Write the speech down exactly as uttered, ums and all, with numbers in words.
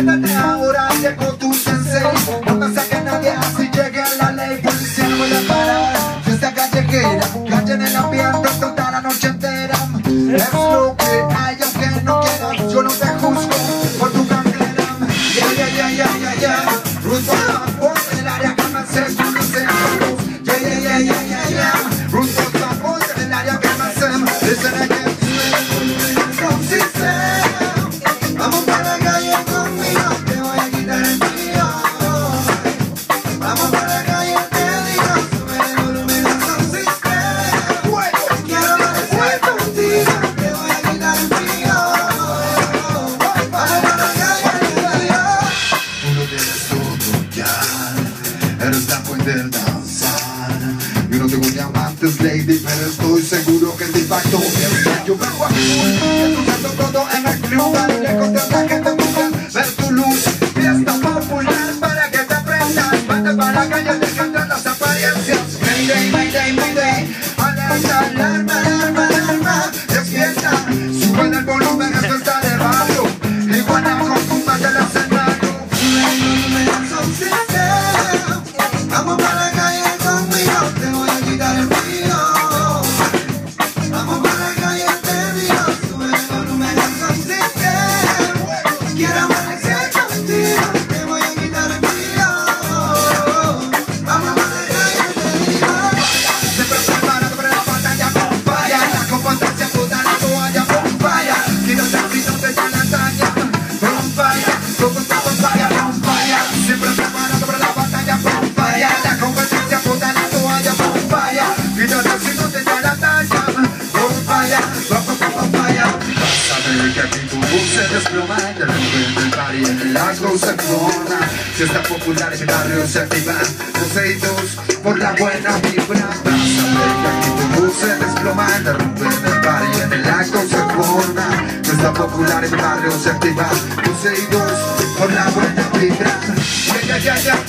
Desde ahora llegó tu sensei. No pasa que nadie así llegue a la ley. Policía no puede parar. Fiesta callejera, calle en el ambiente toda la noche entera. Es lo que hay aunque no quieras. Yo no te juzgo por tu carrera. Ya, ya, ya, ya, ya, ya. Rumbo a por el área que me sé, tú no sé. Ya, ya, ya, ya, ya, ya. Rumbo a por el área que me sé. Listen again. Vamos para la calle conmigo, te voy a quitar el mío. Vamos para la calle, te digo, sube el volumen a tu sistema. Quiero amanecer contigo, te voy a quitar el mío. Vamos para la calle, te digo. Tú lo tienes todo ya, eres la fuente del danzar. Yo no tengo diamantes, lady, pero estoy seguro que te impactó. Yo vengo aquí, escuchando todo en el club. Para que te busca ver tu luz. Fiesta popular para que te aprendas. Vete para la calle, te cantan las apariencias. Mayday, mayday, mayday. Alerta, alarma, alarma, alarma. Es fiesta, suben el volumen, esto está de barrio. Igual a contumba del escenario. Sube el volumen, son sinceros. Vamos para la calle conmigo, te voy a quitar el mío. Vamos para la calle, te digo, sube el volumen, son sinceros. Quiero amanecer contigo, te voy a quitar el mío. Vamos a la calle, te digo. Siempre preparado para la batalla con falla. La competencia puta la toalla con falla. Quiero ser frito de la talla con falla. Todo está con falla, con falla. Siempre preparado para la batalla con falla. La competencia puta la toalla con falla. Quiero ser frito de la talla con falla. Vamos con falla. Vas a ver que aquí tu voz se desploma. De repente el party en el asgo se forma. Fiesta popular en el barrio se activa. Poseídos por la buena vibra. Vas a ver que aquí tu voz se desploma. De repente el party en el asgo se forma. Fiesta popular en el barrio se activa. Poseídos por la buena vibra. Ya, ya, ya, ya.